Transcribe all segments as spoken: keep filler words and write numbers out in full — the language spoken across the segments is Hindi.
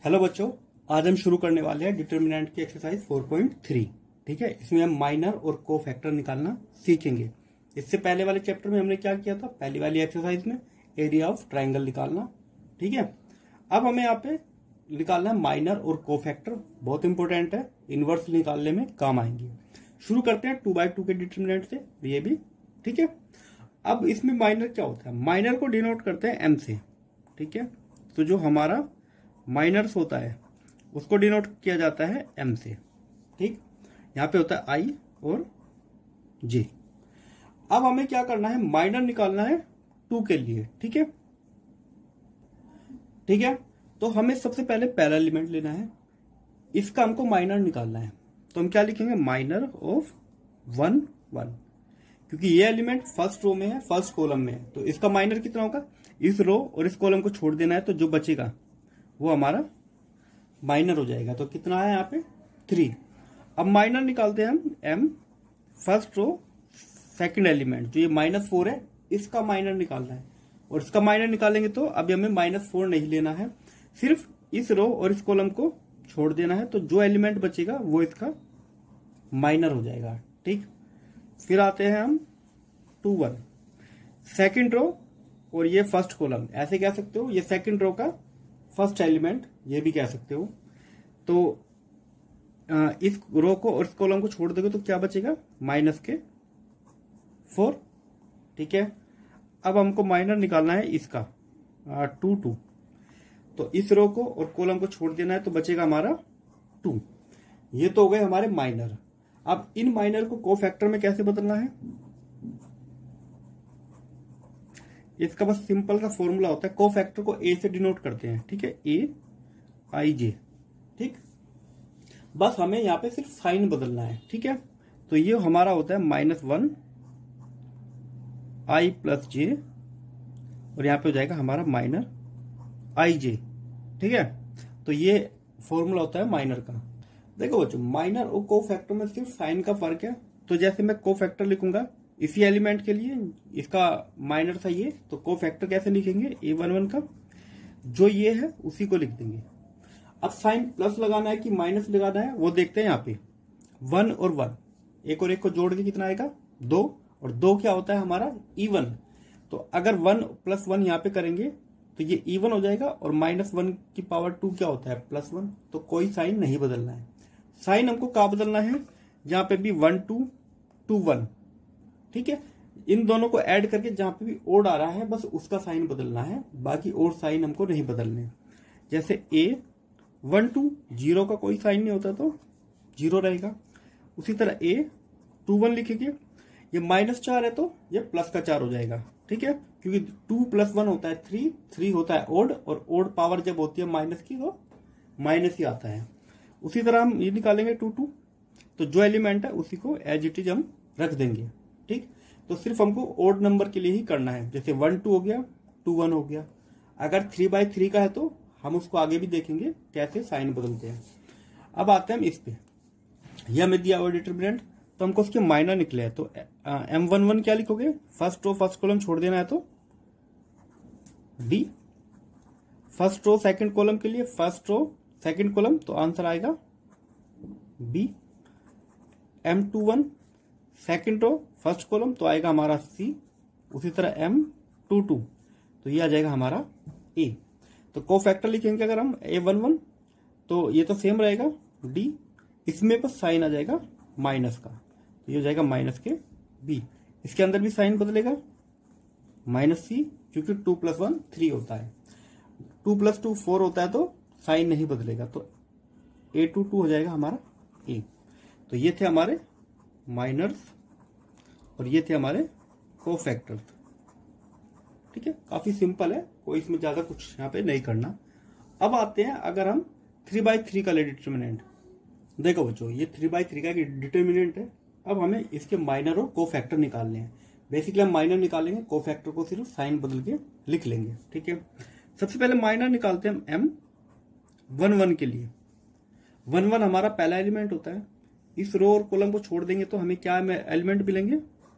हेलो बच्चों, आज हम शुरू करने वाले हैं डिटर्मिनेंट की एक्सरसाइज फोर पॉइंट थ्री। ठीक है, इसमें हम माइनर और को फैक्टर निकालना सीखेंगे। इससे पहले वाले चैप्टर में हमने क्या किया था, पहली वाली एक्सरसाइज में एरिया ऑफ ट्राइंगल निकालना। ठीक है, अब हमें यहाँ पे निकालना है माइनर और को फैक्टर, बहुत इंपॉर्टेंट है, इनवर्स निकालने में काम आएंगे। शुरू करते हैं टू बाई टू के डिटर्मिनेंट से, ये भी ठीक है। अब इसमें माइनर क्या होता है, माइनर को डिनोट करते हैं एम से। ठीक है, तो जो हमारा माइनर्स होता है उसको डिनोट किया जाता है एम से। ठीक, यहां पे होता है आई और जे। अब हमें क्या करना है, माइनर निकालना है टू के लिए। ठीक है, ठीक है, तो हमें सबसे पहले पहला एलिमेंट लेना है, इसका हमको माइनर निकालना है। तो हम क्या लिखेंगे, माइनर ऑफ वन वन, क्योंकि ये एलिमेंट फर्स्ट रो में है, फर्स्ट कॉलम में है, तो इसका माइनर कितना होगा, इस रो और इस कॉलम को छोड़ देना है, तो जो बचेगा वो हमारा माइनर हो जाएगा। तो कितना है यहाँ पे, थ्री। अब माइनर निकालते हैं हम M, first row second element जो ये माइनस फोर है, इसका माइनर निकालना है। और इसका माइनर निकालेंगे तो अभी हमें माइनस फोर नहीं लेना है, सिर्फ इस रो और इस कॉलम को छोड़ देना है, तो जो एलिमेंट बचेगा वो इसका माइनर हो जाएगा। ठीक, फिर आते हैं हम टू वन, सेकेंड रो और ये फर्स्ट कॉलम, ऐसे कह सकते हो, ये सेकेंड रो का फर्स्ट एलिमेंट, ये भी कह सकते हो। तो इस रो को और इस कॉलम को छोड़ दोगे तो क्या बचेगा, माइनस के फोर। ठीक है, अब हमको माइनर निकालना है इसका टू टू, तो इस रो को और कॉलम को छोड़ देना है, तो बचेगा हमारा टू। ये तो हो गए हमारे माइनर। अब इन माइनर को को फैक्टर में कैसे बदलना है, इसका बस सिंपल सा फॉर्मूला होता है, को फैक्टर को ए से डिनोट करते हैं। ठीक है, ए आई जे। ठीक, बस हमें यहां पे सिर्फ साइन बदलना है। ठीक है, तो ये हमारा होता है minus one I plus J, और यहां पे हो जाएगा हमारा माइनर आई जे। ठीक है, तो ये फॉर्मूला होता है माइनर का। देखो बच्चों, माइनर और को फैक्टर में सिर्फ साइन का फर्क है। तो जैसे मैं को फैक्टर लिखूंगा इसी एलिमेंट के लिए, इसका माइनर था ये, तो को फैक्टर कैसे लिखेंगे, ए वन वन का जो ये है उसी को लिख देंगे। अब साइन प्लस लगाना है कि माइनस लगाना है वो देखते हैं। यहाँ पे वन और वन, एक और एक को जोड़ के कितना आएगा, दो, और दो क्या होता है हमारा इवन। तो अगर वन प्लस वन यहाँ पे करेंगे तो ये इवन हो जाएगा, और माइनस वन की पावर टू क्या होता है, प्लस वन। तो कोई साइन नहीं बदलना है। साइन हमको कहाँ बदलना है, जहां पे भी वन टू टू वन। ठीक है, इन दोनों को ऐड करके जहां पे भी ओड आ रहा है बस उसका साइन बदलना है, बाकी और साइन हमको नहीं बदलने। जैसे ए वन टू, जीरो का कोई साइन नहीं होता तो जीरो रहेगा। उसी तरह ए टू वन लिखेंगे, ये माइनस चार है तो ये प्लस का चार हो जाएगा। ठीक है, क्योंकि टू प्लस वन होता है थ्री, थ्री होता है ओड, और ओड पावर जब होती है माइनस की तो माइनस ही आता है। उसी तरह हम ये निकालेंगे टू टू, तो जो एलिमेंट है उसी को एज इट इज हम रख देंगे। ठीक, तो सिर्फ हमको ओड नंबर के लिए ही करना है, जैसे वन टू हो गया, टू वन हो गया। अगर थ्री बाई थ्री का है तो हम उसको आगे भी देखेंगे कैसे साइन बदलते हैं। अब आते हैं हम इस पे, यह हमें दिया हुआ डिटर्मिनेंट, तो हमको उसके माइनर निकले हैं। तो एम वन वन क्या लिखोगे, फर्स्ट रो फर्स्ट कॉलम छोड़ देना है तो D, first row second column के लिए फर्स्ट रो सेकंड कॉलम, तो आंसर आएगा B. M two one second row first column, तो आएगा हमारा सी। उसी तरह एम टू टू, तो ये आ जाएगा हमारा ए। तो को फैक्टर लिखेंगे अगर हम ए वन वन, तो ये तो सेम रहेगा डी, इसमें बस साइन आ जाएगा माइनस का, तो ये हो जाएगा माइनस के बी। इसके अंदर भी साइन बदलेगा माइनस सी, क्योंकि टू प्लस वन थ्री होता है, टू प्लस टू फोर होता है तो साइन नहीं बदलेगा, तो ए टू टू हो जाएगा हमारा ए। तो ये थे हमारे माइनर्स और ये थे हमारे को फैक्टर्स। ठीक है, काफी सिंपल है, कोई इसमें ज्यादा कुछ यहाँ पे नहीं करना। अब आते हैं अगर हम थ्री बाई थ्री का ले डिटर्मिनेंट। देखो बच्चों, ये थ्री बाई थ्री का डिटर्मिनेंट है। अब हमें इसके माइनर और को फैक्टर निकालने हैं। बेसिकली हम माइनर निकालेंगे, को फैक्टर को सिर्फ साइन बदल के लिख लेंगे। ठीक है, सबसे पहले माइनर निकालते हैं हम एम वन वन के लिए। वन वन हमारा पहला एलिमेंट होता है, इस रो और कॉलम को छोड़ देंगे तो हमें क्या एलिमेंट मिलेंगे,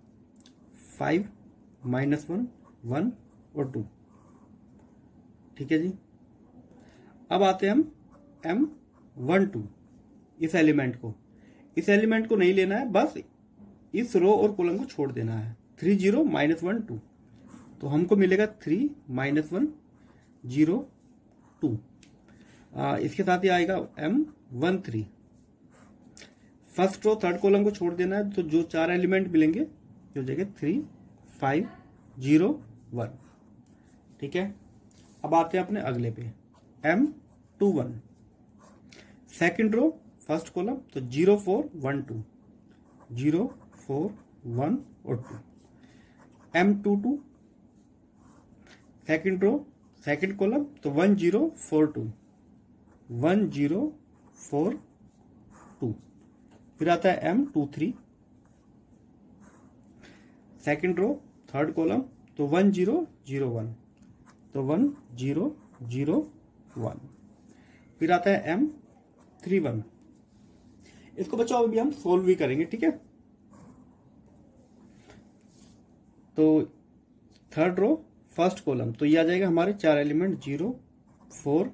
फाइव माइनस वन, वन और टू। ठीक है जी, अब आते हैं हम एम वन टू, इस एलिमेंट को इस एलिमेंट को नहीं लेना है, बस इस रो और कॉलम को छोड़ देना है। Three zero minus one two, तो हमको मिलेगा three minus one zero two. इसके साथ ही आएगा M one three. First row third column को छोड़ देना है, तो जो चार एलिमेंट मिलेंगे ये हो जाएगा थ्री फाइव जीरो वन। ठीक है, अब आते हैं अपने अगले पे, M two one. Second row first column, तो zero four one two, zero four one और two. M two two second row second column, तो one zero four two, one zero four two. फिर आता है M two three second row third column, तो वन जीरो जीरो वन, तो वन जीरो जीरो वन। फिर आता है एम थ्री वन। इसको बच्चों अभी हम सोल्व भी करेंगे। ठीक है, तो थर्ड रो फर्स्ट कॉलम, तो ये आ जाएगा हमारे चार एलिमेंट जीरो फोर,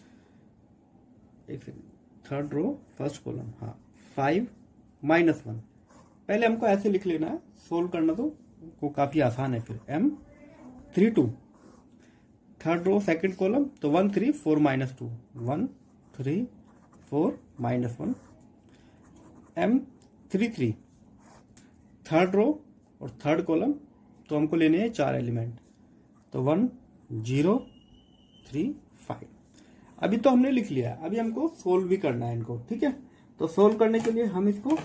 एक second, third row first column, हाँ फाइव माइनस वन। पहले हमको ऐसे लिख लेना है, सोल्व करना तो वो काफी आसान है। फिर M three two third row second column, तो one three four minus two, one three four minus one. M three three third row और थर्ड कॉलम, तो हमको लेने हैं चार एलिमेंट, तो वन जीरो थ्री फाइव। अभी तो हमने लिख लिया, अभी हमको सोल्व भी करना है इनको। ठीक है, तो सोल्व करने के लिए हम इसको,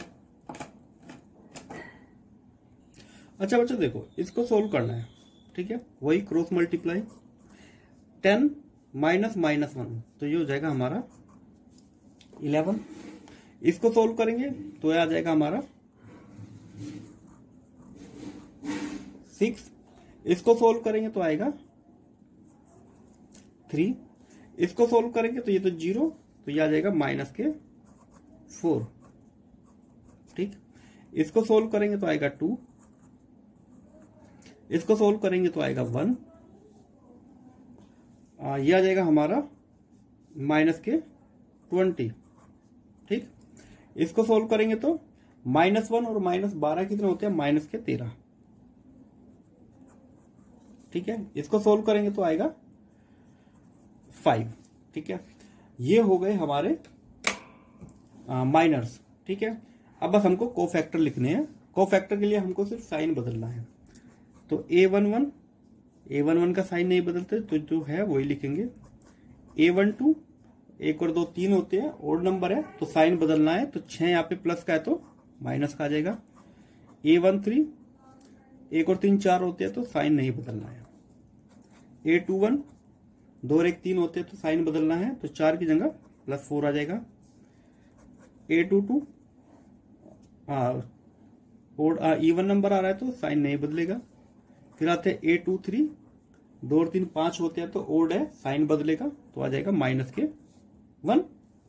अच्छा बच्चों देखो, इसको सोल्व करना है। ठीक है, वही cross multiply, ten minus minus one, तो ये हो जाएगा हमारा इलेवन। इसको सोल्व करेंगे तो ये आ जाएगा हमारा सिक्स। इसको सोल्व करेंगे तो आएगा थ्री। इसको सोल्व करेंगे तो ये तो जीरो, तो ये आ जाएगा माइनस के फोर। ठीक, इसको सोल्व करेंगे तो आएगा टू। इसको सोल्व करेंगे तो आएगा वन। ये आ जाएगा हमारा माइनस के ट्वेंटी। ठीक, इसको सोल्व करेंगे तो माइनस वन और माइनस बारह कितने होते हैं, माइनस के तेरह। ठीक है, इसको सोल्व करेंगे तो आएगा फाइव। ठीक है, ये हो गए हमारे माइनर्स। ठीक है, अब बस हमको कोफैक्टर लिखने हैं। कोफैक्टर के लिए हमको सिर्फ साइन बदलना है, तो A one one A one one का साइन नहीं बदलते, तो जो है वही लिखेंगे। ए वन टू, एक और दो तीन होते हैं, ओड नंबर है तो साइन बदलना है, तो छह यहाँ पे प्लस का है तो माइनस का आ जाएगा। ए वन थ्री, एक और तीन चार होते हैं तो साइन नहीं बदलना है। ए टू वन, दो और एक तीन होते हैं तो साइन बदलना है, तो चार की जगह प्लस फोर आ जाएगा। A two two, even number आ रहा है तो साइन नहीं बदलेगा। फिर आते हैं ए टू थ्री, दो और तीन पांच होते हैं तो ओड है, साइन बदलेगा, तो आ जाएगा माइनस के वन।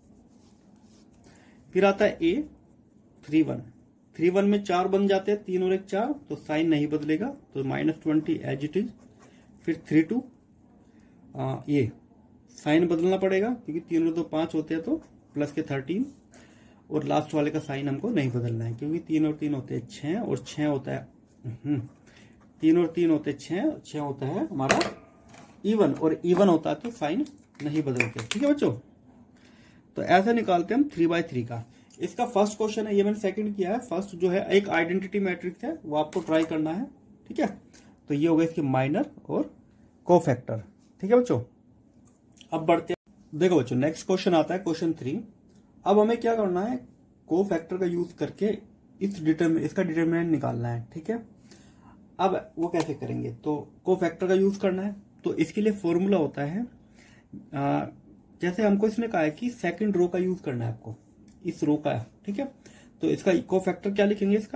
फिर आता है A three one, three one में चार बन जाते हैं, तीन और एक चार, तो साइन नहीं बदलेगा, तो minus twenty as it is. फिर थ्री टू, ये साइन बदलना पड़ेगा क्योंकि तीन और दो पांच होते हैं तो प्लस के थर्टीन। और लास्ट वाले का साइन हमको नहीं बदलना है क्योंकि तीन और तीन होते हैं छह, और छह होता है तीन और तीन होते हैं छह, छह होता है हमारा इवन, और इवन होता है तो साइन नहीं बदलते। ठीक है बच्चों, तो ऐसा निकालते हैं हम थ्री बाई थ्री का। इसका फर्स्ट क्वेश्चन है, ये मैंने सेकंड किया है। फर्स्ट जो है एक आइडेंटिटी मैट्रिक्स है, वो आपको ट्राई करना है। ठीक है, तो ये हो गया इसके माइनर और कोफैक्टर। ठीक है बच्चों, अब बढ़ते हैं। देखो बच्चों, नेक्स्ट क्वेश्चन आता है क्वेश्चन थ्री। अब हमें क्या करना है, कोफैक्टर का यूज करके इस डिटरमिनेंट इसका डिटरमिनेंट निकालना है। ठीक है, अब वो कैसे करेंगे, तो कोफैक्टर का यूज करना है। तो इसके लिए फॉर्मूला होता है, आ, जैसे हमको इसने कहा है कि सेकंड रो का यूज करना है आपको, इस रो का। ठीक है, तो इसका कोफैक्टर क्या लिखेंगे, इसका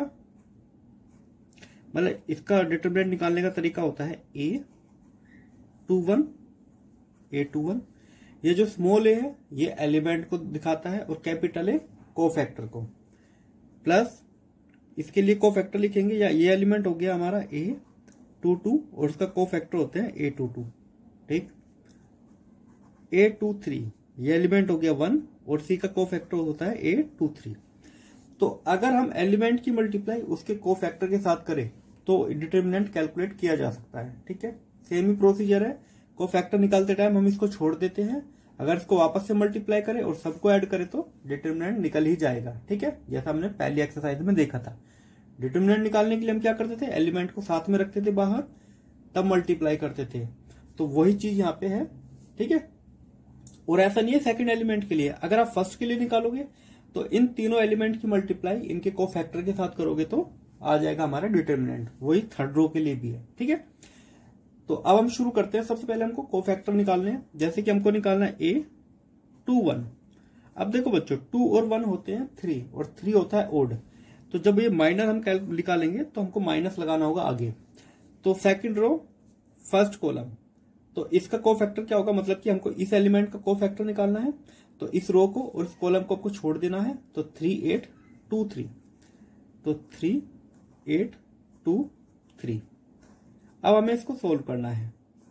मतलब इसका डिटरमिनेंट निकालने का तरीका होता है A two one, A two one. ये जो स्मॉल ए है ये एलिमेंट को दिखाता है, और कैपिटल ए कोफैक्टर को, प्लस इसके लिए कोफैक्टर लिखेंगे, या ये एलिमेंट हो गया हमारा ए टू टू, और उसका कोफैक्टर होते हैं ए टू टू। ठीक, ए टू थ्री, ये एलिमेंट हो गया वन और सी का कोफैक्टर होता है ए टू थ्री। तो अगर हम एलिमेंट की मल्टीप्लाई उसके कोफैक्टर के साथ करें तो डिटर्मिनेंट कैलकुलेट किया जा सकता है। ठीक है, सेम ही प्रोसीजर है। कोफैक्टर निकालते टाइम हम इसको छोड़ देते हैं, अगर इसको वापस से मल्टीप्लाई करें और सबको ऐड करें तो डिटर्मिनेंट निकल ही जाएगा। ठीक है, जैसा हमने पहली एक्सरसाइज में देखा था। डिटर्मिनेंट निकालने के लिए हम क्या करते थे, एलिमेंट को साथ में रखते थे बाहर, तब मल्टीप्लाई करते थे। तो वही चीज यहाँ पे है। ठीक है, और ऐसा नहीं है सेकंड एलिमेंट के लिए, अगर आप फर्स्ट के लिए निकालोगे तो इन तीनों एलिमेंट की मल्टीप्लाई इनके कोफैक्टर के साथ करोगे तो आ जाएगा हमारा डिटर्मिनेंट। वही थर्ड रो के लिए भी है। ठीक है, तो अब हम शुरू करते हैं। सबसे पहले हमको कोफैक्टर निकालने हैं, जैसे कि हमको निकालना है ए टू वन। अब देखो बच्चों, टू और वन होते हैं थ्री और थ्री होता है ओड। तो जब ये माइनर हम निकालेंगे तो हमको माइनस लगाना होगा आगे। तो सेकंड रो फर्स्ट कॉलम, तो इसका कोफैक्टर क्या होगा, मतलब कि हमको इस एलिमेंट का कोफैक्टर निकालना है। तो इस रो को और इस कॉलम को आपको छोड़ देना है। तो थ्री एट टू थ्री, तो थ्री एट टू थ्री। अब हमें इसको सोल्व करना है।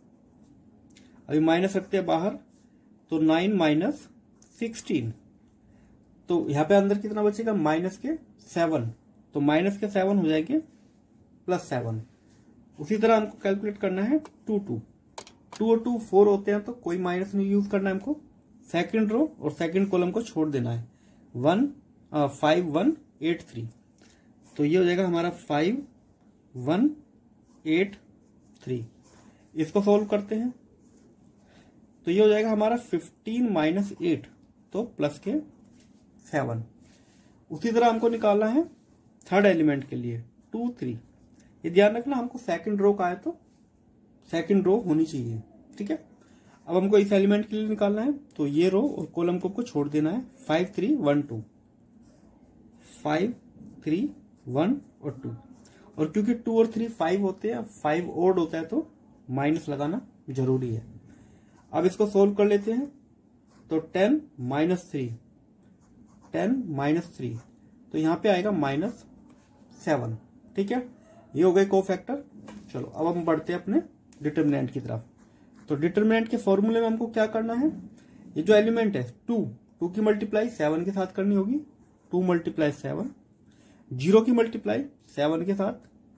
अभी माइनस रखते हैं बाहर, तो नाइन माइनस सिक्सटीन, तो यहां पे अंदर कितना बचेगा, माइनस के सेवन। तो माइनस के सेवन हो जाएंगे प्लस सेवन। उसी तरह हमको कैलकुलेट करना है टू टू टू और टू फोर होते हैं, तो कोई माइनस नहीं यूज करना है हमको। सेकंड रो और सेकंड कॉलम को छोड़ देना है। One five one eight three, तो ये हो जाएगा हमारा फाइव वन एट थ्री। इसको सोल्व करते हैं तो ये हो जाएगा हमारा फिफ्टीन माइनस एट, तो प्लस के सेवन। उसी तरह हमको निकालना है थर्ड एलिमेंट के लिए टू थ्री। ये ध्यान रखना हमको सेकंड रो का है तो सेकंड रो होनी चाहिए। ठीक है, अब हमको इस एलिमेंट के लिए निकालना है, तो ये रो और कॉलम को छोड़ देना है। Five three one two, five three one और टू। और क्योंकि टू और थ्री फाइव होते हैं, फाइव ओड होता है तो माइनस लगाना जरूरी है। अब इसको सोल्व कर लेते हैं। तो ten minus three, ten minus three, तो यहां पे आएगा माइनस सेवन। ठीक है, ये हो गए कोफैक्टर। चलो अब हम बढ़ते हैं अपने डिटर्मिनेंट की तरफ। तो डिटर्मिनेंट के फॉर्मूले में हमको क्या करना है, ये जो एलिमेंट है टू, टू की मल्टीप्लाई सेवन के साथ करनी होगी। टू मल्टीप्लाई सेवन, जीरो की मल्टीप्लाई सेवन के साथ,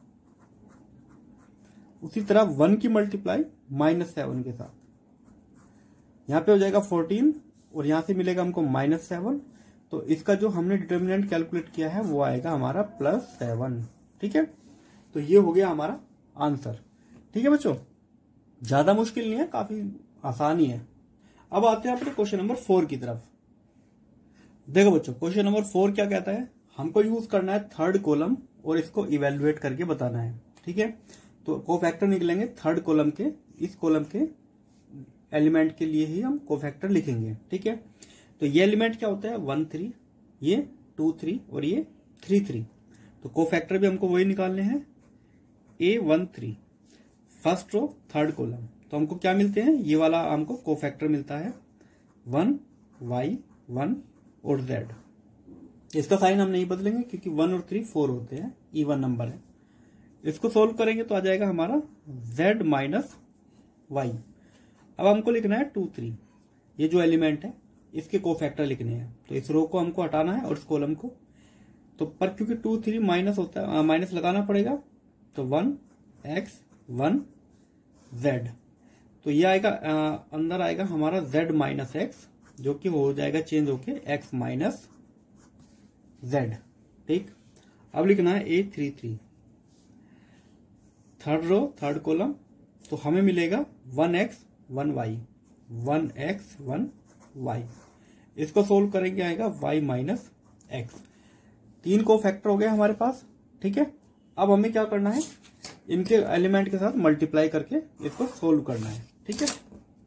उसी तरह वन की मल्टीप्लाई माइनस सेवन के साथ। यहां पे हो जाएगा फोर्टीन और यहां से मिलेगा हमको माइनस सेवन। तो इसका जो हमने डिटर्मिनेंट कैलकुलेट किया है वो आएगा हमारा प्लस सेवन। ठीक है, तो ये हो गया हमारा आंसर। ठीक है बच्चों, ज्यादा मुश्किल नहीं है, काफी आसान ही है। अब आते हैं अपने क्वेश्चन नंबर फोर की तरफ। देखो बच्चों, क्वेश्चन नंबर फोर क्या कहता है, हमको यूज करना है थर्ड कॉलम और इसको इवेल्युएट करके बताना है। ठीक है, तो कोफैक्टर निकलेंगे थर्ड कॉलम के, इस कॉलम के एलिमेंट के लिए ही हम कोफैक्टर लिखेंगे। ठीक है, तो ये एलिमेंट क्या होता है, वन थ्री, ये टू थ्री और ये थ्री थ्री। तो कोफैक्टर भी हमको वही निकालने हैं, A one three, first row third column. तो हमको क्या मिलते हैं, ये वाला हमको कोफैक्टर मिलता है वन वाई वन और जेड। इसका साइन हम नहीं बदलेंगे क्योंकि वन और थ्री फोर होते हैं, इवन नंबर है। इसको सोल्व करेंगे तो आ जाएगा हमारा z माइनस वाई। अब हमको लिखना है टू थ्री, ये जो एलिमेंट है इसके कोफैक्टर लिखने हैं। तो इस रो को हमको हटाना है और इस कॉलम को, तो पर क्योंकि टू थ्री माइनस होता है, माइनस लगाना पड़ेगा। तो वन एक्स वन जेड, तो ये आएगा आ, अंदर आएगा हमारा z माइनस एक्स, जो कि हो जाएगा चेंज होके x माइनस जेड। ठीक, अब लिखना है A three three, third row third column. तो हमें मिलेगा one X one Y, one X one Y. इसको सोल्व करेंगे आएगा y माइनस एक्स। तीन को फैक्टर हो गया हमारे पास। ठीक है, अब हमें क्या करना है, इनके एलिमेंट के साथ मल्टीप्लाई करके इसको सोल्व करना है। ठीक है,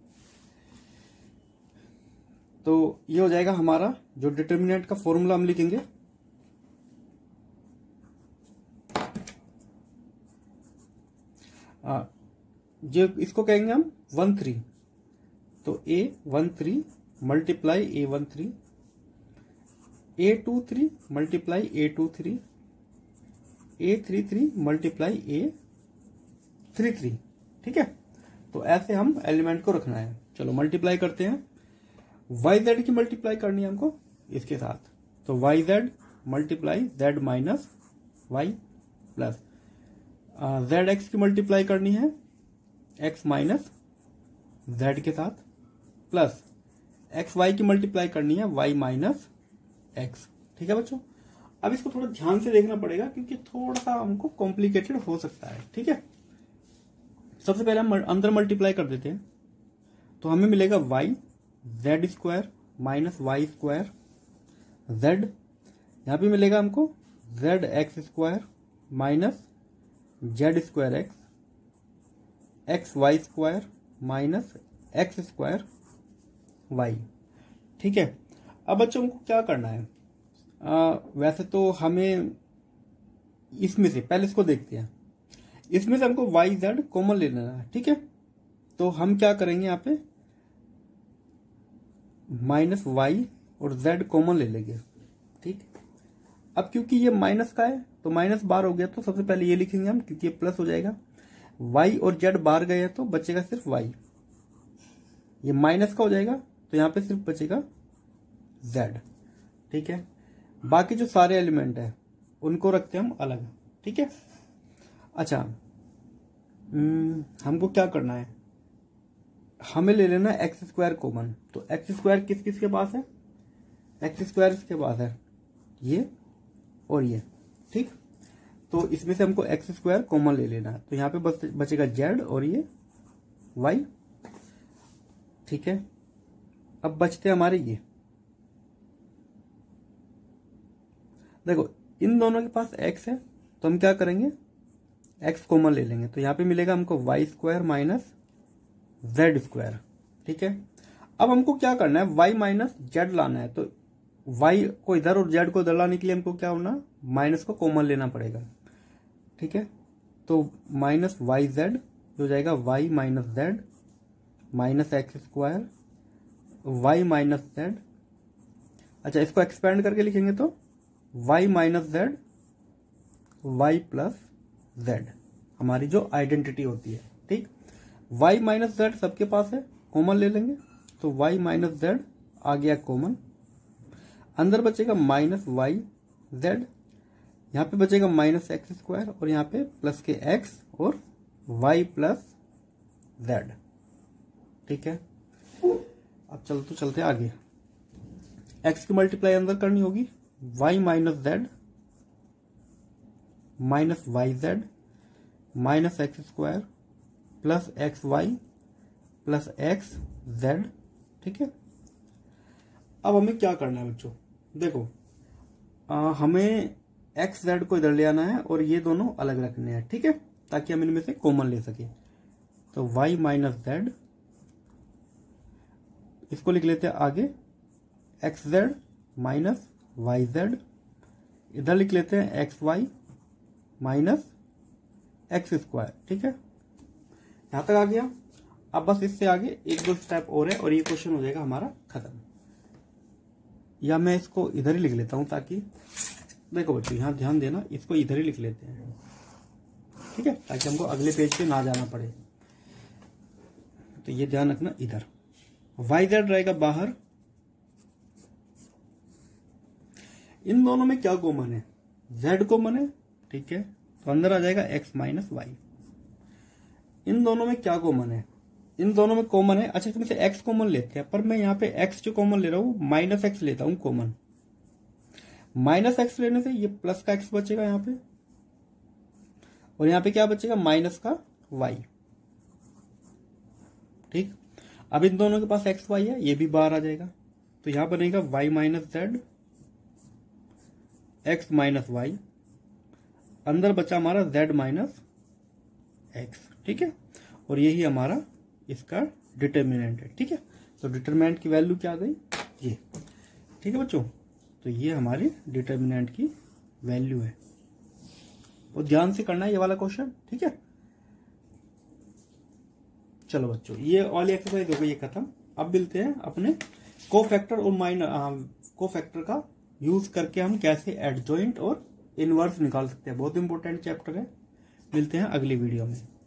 तो ये हो जाएगा हमारा जो डिटर्मिनेंट का फॉर्मूला हम लिखेंगे, आ, जो इसको कहेंगे हम वन थ्री। तो A one three multiply A one three, A two three multiply A two three, A three three multiply A three three. ठीक है, तो ऐसे हम एलिमेंट को रखना है। चलो मल्टीप्लाई करते हैं। वाई जेड की मल्टीप्लाई करनी है हमको इसके साथ, तो Y Z multiply Z minus Y plus Z X की मल्टीप्लाई करनी है एक्स माइनस जेड के साथ, प्लस एक्स वाई की मल्टीप्लाई करनी है वाई माइनस एक्स। ठीक है बच्चों, अब इसको थोड़ा ध्यान से देखना पड़ेगा क्योंकि थोड़ा सा हमको कॉम्प्लिकेटेड हो सकता है। ठीक है, सबसे पहले हम अंदर मल्टीप्लाई कर देते हैं, तो हमें मिलेगा Y Z square minus Y square Z, यहां पे मिलेगा हमको Z X square minus Z square X, X Y square minus X square Y. ठीक है, अब बच्चों को क्या करना है, आ, वैसे तो हमें इसमें से पहले इसको देखते हैं, इसमें से हमको वाई जेड कॉमन ले लेना है। ठीक है, तो हम क्या करेंगे, यहाँ पे माइनस वाई और जेड कॉमन ले लेंगे। ठीक, अब क्योंकि ये माइनस का है तो माइनस बार हो गया, तो सबसे पहले ये लिखेंगे हम क्योंकि ये प्लस हो जाएगा। वाई और जेड बाहर गए हैं तो बचेगा सिर्फ वाई, ये माइनस का हो जाएगा तो यहां पे सिर्फ बचेगा जेड। ठीक है, बाकी जो सारे एलिमेंट है उनको रखते हैं हम अलग। ठीक है, अच्छा हमको क्या करना है, हमें ले लेना एक्स स्क्वायर कॉमन, तो एक्स स्क्वायर किस किस के पास है, एक्स स्क्वायर इसके पास है ये और ये। ठीक, तो इसमें से हमको एक्स स्क्वायर कॉमन ले लेना है, तो यहां पे बच, बचेगा जेड और ये वाई। ठीक है, अब बचते हमारे ये, देखो इन दोनों के पास x है तो हम क्या करेंगे, x कॉमन ले लेंगे, तो यहां पे मिलेगा हमको Y square minus Z square. ठीक है, अब हमको क्या करना है, y माइनस जेड लाना है, तो y को इधर और z को इधर लाने के लिए हमको क्या होना, माइनस को कॉमन लेना पड़ेगा। ठीक है, तो माइनस वाई जेड हो जाएगा y minus Z minus X square Y minus Z. अच्छा, इसको एक्सपेंड करके लिखेंगे तो y minus Z Y plus Z, हमारी जो आइडेंटिटी होती है। ठीक, y माइनस जेड सबके पास है, कॉमन ले लेंगे, तो y माइनस जेड आ गया कॉमन, अंदर बचेगा माइनस वाई जेड, यहां पे बचेगा माइनस एक्स स्क्वायर और यहाँ पे प्लस के x और y प्लस जेड। ठीक है, अब चल तो चलते आगे, x की मल्टीप्लाई अंदर करनी होगी, y minus Z minus Y Z minus X square plus X Y plus X Z. ठीक है, अब हमें क्या करना है बच्चों, देखो आ, हमें एक्स जेड को इधर ले आना है और ये दोनों अलग रखने हैं। ठीक है, ताकि हम इनमें से कॉमन ले सके, तो y माइनस जेड, इसको लिख लेते हैं आगे X Z minus Y Z, इधर लिख लेते हैं X Y minus X square. ठीक है, यहां तक आ गया। अब बस इससे आगे एक दो स्टेप और है और ये क्वेश्चन हो जाएगा हमारा खत्म, या मैं इसको इधर ही लिख लेता हूं ताकि, देखो बच्चों यहां ध्यान देना, इसको इधर ही लिख लेते हैं। ठीक है, ताकि हमको अगले पेज पे ना जाना पड़े, तो ये ध्यान रखना, इधर वाई जेड रहेगा बाहर, इन दोनों में क्या कॉमन है, z कॉमन है। ठीक है, तो अंदर आ जाएगा x माइनस वाई, इन दोनों में क्या कॉमन है, इन दोनों में कॉमन है। अच्छा, इसमें से x कॉमन लेते हैं, पर मैं यहाँ पे x जो कॉमन ले रहा हूं माइनस एक्स लेता हूं कॉमन, माइनस एक्स लेने से ये प्लस का x बचेगा यहाँ पे, और यहाँ पे क्या बचेगा, माइनस का y। ठीक, अब इन दोनों के पास एक्स वाई है, ये भी बाहर आ जाएगा, तो यहां बनेगा y minus Z X minus Y, अंदर बचा हमारा z माइनस एक्स। ठीक है, और यही हमारा इसका डिटर्मिनेंट है। ठीक है, तो डिटर्मिनेंट की वैल्यू क्या आ गई, ये। ठीक है बच्चों, तो ये हमारी डिटर्मिनेंट की वैल्यू है, तो ध्यान से करना है ये वाला क्वेश्चन। ठीक है, चलो बच्चों ये वाली एक्सरसाइज हो गई, ये खत्म। अब मिलते हैं अपने कोफैक्टर और माइनर कोफैक्टर का यूज करके हम कैसे एडजॉइंट और इनवर्स निकाल सकते हैं, बहुत इंपॉर्टेंट चैप्टर है। मिलते हैं अगली वीडियो में।